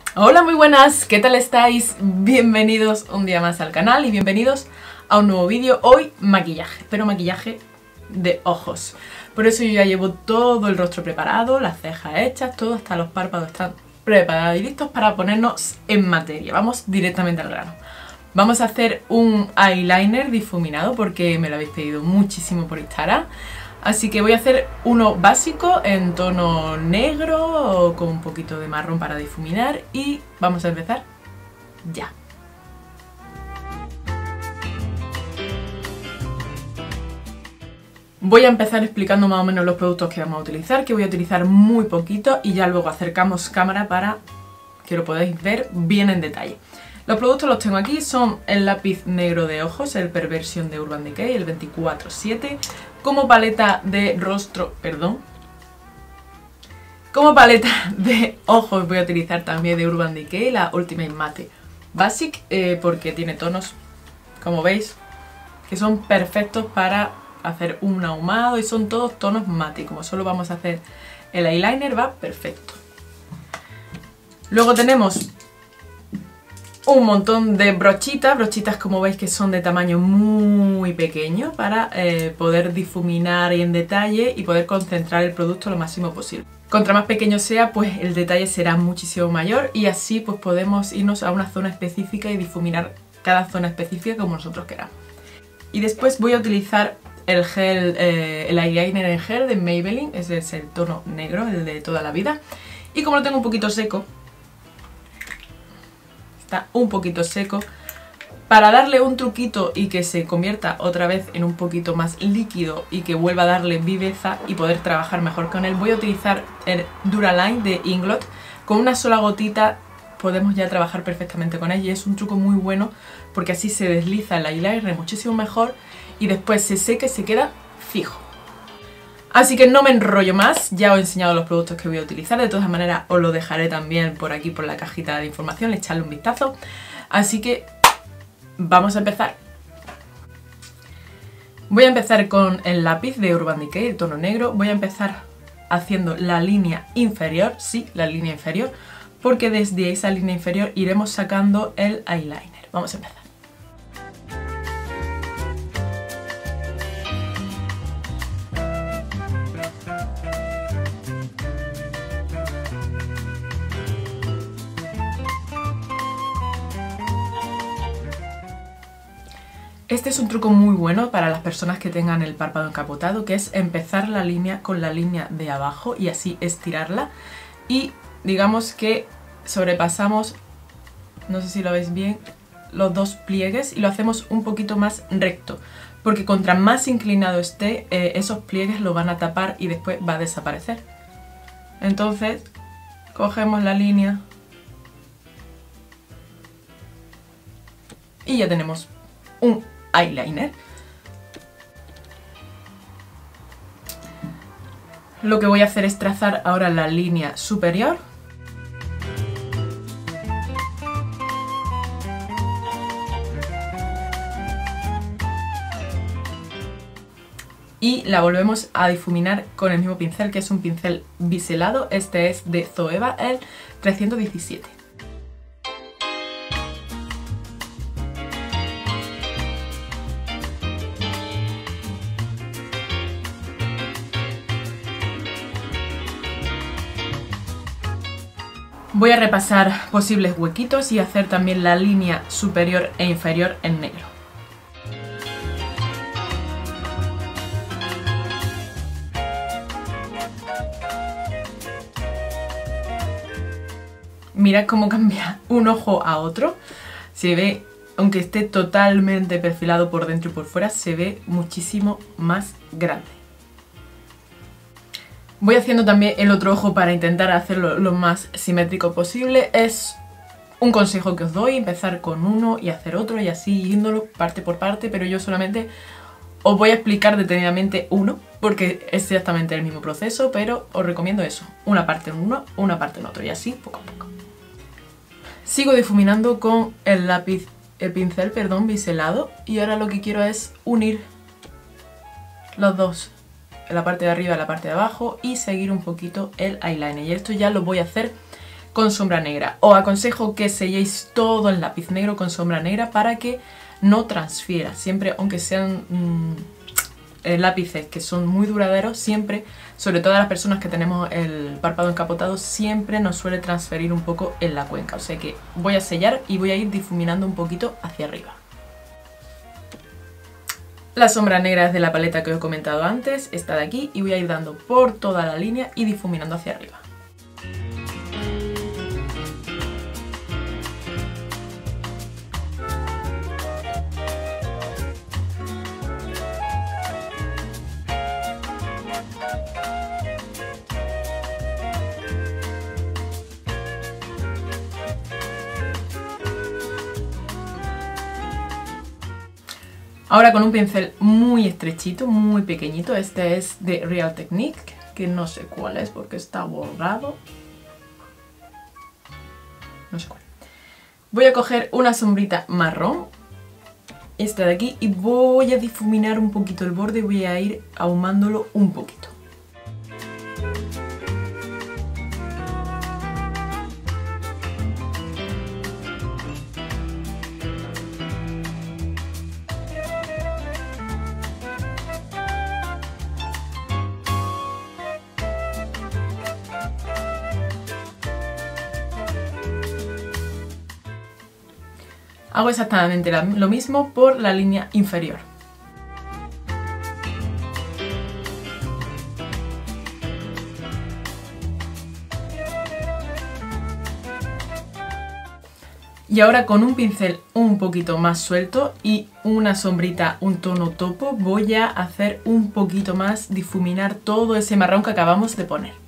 Hola, muy buenas, ¿qué tal estáis? Bienvenidos un día más al canal y bienvenidos a un nuevo vídeo. Hoy maquillaje, pero maquillaje de ojos. Por eso yo ya llevo todo el rostro preparado, las cejas hechas, todo, hasta los párpados están preparados y listos para ponernos en materia. Vamos directamente al grano. Vamos a hacer un eyeliner difuminado porque me lo habéis pedido muchísimo por Instagram. Así que voy a hacer uno básico en tono negro o con un poquito de marrón para difuminar y vamos a empezar ya. Voy a empezar explicando más o menos los productos que vamos a utilizar, que voy a utilizar muy poquito y ya luego acercamos cámara para que lo podáis ver bien en detalle. Los productos los tengo aquí, son el lápiz negro de ojos, el Perversion de Urban Decay, el 24-7, como paleta de rostro, como paleta de ojos voy a utilizar también de Urban Decay, la Ultimate Matte Basic, porque tiene tonos, como veis, que son perfectos para hacer un ahumado y son todos tonos mate, como solo vamos a hacer el eyeliner va perfecto. Luego tenemos un montón de brochitas como veis que son de tamaño muy pequeño para poder difuminar en detalle y poder concentrar el producto lo máximo posible. Contra más pequeño sea, pues el detalle será muchísimo mayor y así pues podemos irnos a una zona específica y difuminar cada zona específica como nosotros queramos. Y después voy a utilizar el gel, el eyeliner en gel de Maybelline, ese es el tono negro, el de toda la vida. Y como lo tengo un poquito seco, está un poquito seco, para darle un truquito y que se convierta otra vez en un poquito más líquido y que vuelva a darle viveza y poder trabajar mejor con él, voy a utilizar el Duraline de Inglot. Con una sola gotita podemos ya trabajar perfectamente con él y es un truco muy bueno porque así se desliza el eyeliner muchísimo mejor y después se seca y se queda fijo. Así que no me enrollo más, ya os he enseñado los productos que voy a utilizar, de todas maneras os lo dejaré también por aquí por la cajita de información, echarle un vistazo. Así que vamos a empezar. Voy a empezar con el lápiz de Urban Decay, el tono negro. Voy a empezar haciendo la línea inferior, sí, la línea inferior, porque desde esa línea inferior iremos sacando el eyeliner. Vamos a empezar. Este es un truco muy bueno para las personas que tengan el párpado encapotado, que es empezar la línea con la línea de abajo y así estirarla. Y digamos que sobrepasamos, no sé si lo veis bien, los dos pliegues y lo hacemos un poquito más recto. Porque contra más inclinado esté, esos pliegues lo van a tapar y después va a desaparecer. Entonces, cogemos la línea y ya tenemos un eyeliner. Lo que voy a hacer es trazar ahora la línea superior. Y la volvemos a difuminar con el mismo pincel, que es un pincel biselado. Este es de Zoeva, el 317. Voy a repasar posibles huequitos y hacer también la línea superior e inferior en negro. Mirad cómo cambia un ojo a otro. Se ve, aunque esté totalmente perfilado por dentro y por fuera, se ve muchísimo más grande. Voy haciendo también el otro ojo para intentar hacerlo lo más simétrico posible. Es un consejo que os doy, empezar con uno y hacer otro y así yéndolo parte por parte, pero yo solamente os voy a explicar detenidamente uno, porque es exactamente el mismo proceso, pero os recomiendo eso, una parte en uno, una parte en otro y así poco a poco. Sigo difuminando con el lápiz, el pincel, perdón, biselado y ahora lo que quiero es unir los dos, la parte de arriba y la parte de abajo y seguir un poquito el eyeliner. Y esto ya lo voy a hacer con sombra negra. Os aconsejo que selléis todo el lápiz negro con sombra negra para que no transfiera. Siempre, aunque sean lápices que son muy duraderos, siempre, sobre todo a las personas que tenemos el párpado encapotado, siempre nos suele transferir un poco en la cuenca. O sea que voy a sellar y voy a ir difuminando un poquito hacia arriba. La sombra negra es de la paleta que os he comentado antes, esta de aquí, y voy a ir dando por toda la línea y difuminando hacia arriba. Ahora con un pincel muy estrechito, muy pequeñito, este es de Real Technique, que no sé cuál es porque está borrado. No sé cuál. Voy a coger una sombrita marrón, esta de aquí, y voy a difuminar un poquito el borde y voy a ir ahumándolo un poquito. Hago exactamente lo mismo por la línea inferior. Y ahora con un pincel un poquito más suelto y una sombrita, un tono topo, voy a hacer un poquito más, difuminar todo ese marrón que acabamos de poner.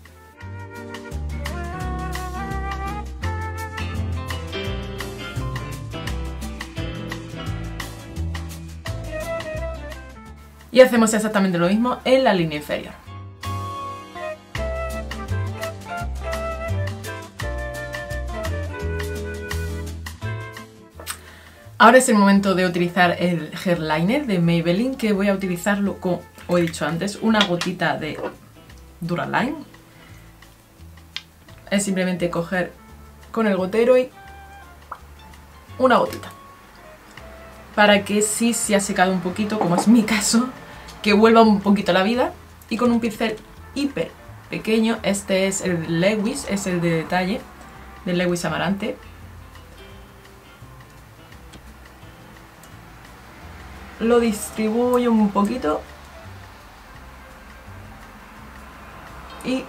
Y hacemos exactamente lo mismo en la línea inferior. Ahora es el momento de utilizar el Hair Liner de Maybelline, que voy a utilizarlo con, como he dicho antes, una gotita de Duraline. Es simplemente coger con el gotero y una gotita. Para que si se ha secado un poquito, como es mi caso, que vuelva un poquito la vida. Y con un pincel hiper pequeño, este es el Lewis, es el de detalle, del Lewis Amarante. Lo distribuyo un poquito y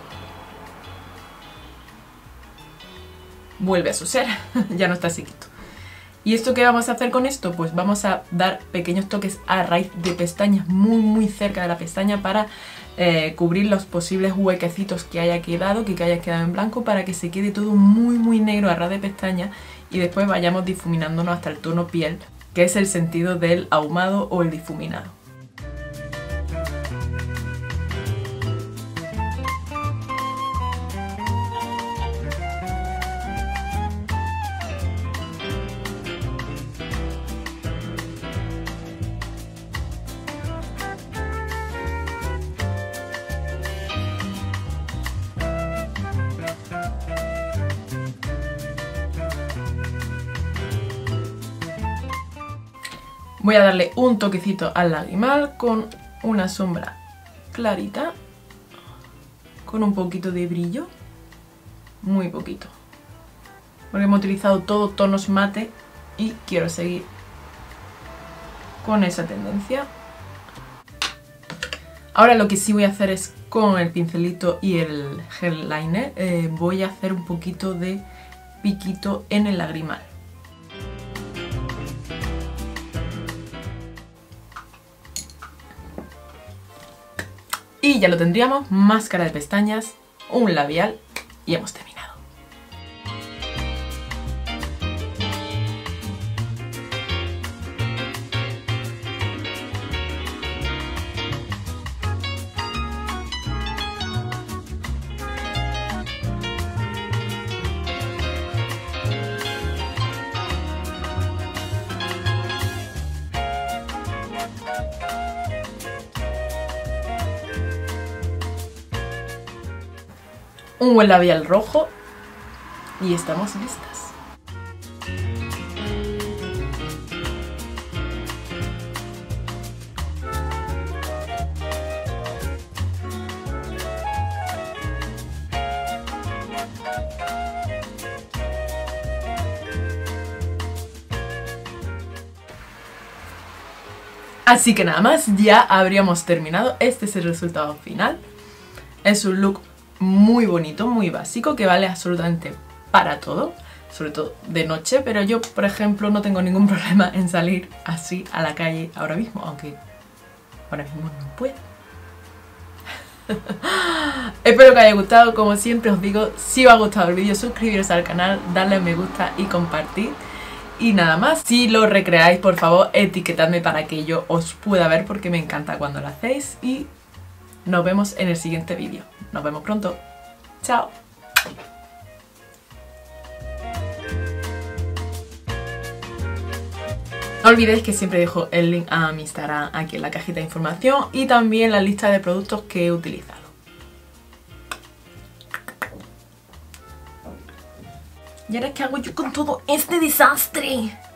vuelve a su ser, ya no está sequito. ¿Y esto qué vamos a hacer con esto? Pues vamos a dar pequeños toques a raíz de pestañas, muy cerca de la pestaña, para cubrir los posibles huequecitos que haya quedado, que haya quedado en blanco, para que se quede todo muy negro a ras de pestaña y después vayamos difuminándonos hasta el tono piel, que es el sentido del ahumado o el difuminado. Voy a darle un toquecito al lagrimal con una sombra clarita, con un poquito de brillo, muy poquito, porque hemos utilizado todo tonos mate y quiero seguir con esa tendencia. Ahora lo que sí voy a hacer es, con el pincelito y el gel liner, voy a hacer un poquito de piquito en el lagrimal. Y ya lo tendríamos, máscara de pestañas, un labial y hemos terminado. Un buen labial rojo, y estamos listas. Así que nada más, ya habríamos terminado. Este es el resultado final. Es un look muy bonito, muy básico, que vale absolutamente para todo, sobre todo de noche, pero yo, por ejemplo, no tengo ningún problema en salir así a la calle ahora mismo, aunque ahora mismo no puedo. Espero que os haya gustado. Como siempre os digo, si os ha gustado el vídeo, suscribiros al canal, darle a me gusta y compartir. Y nada más, si lo recreáis, por favor, etiquetadme para que yo os pueda ver, porque me encanta cuando lo hacéis. Y nos vemos en el siguiente vídeo. Nos vemos pronto. Chao. No olvidéis que siempre dejo el link a mi Instagram aquí en la cajita de información y también la lista de productos que he utilizado. ¿Y ahora qué hago yo con todo este desastre?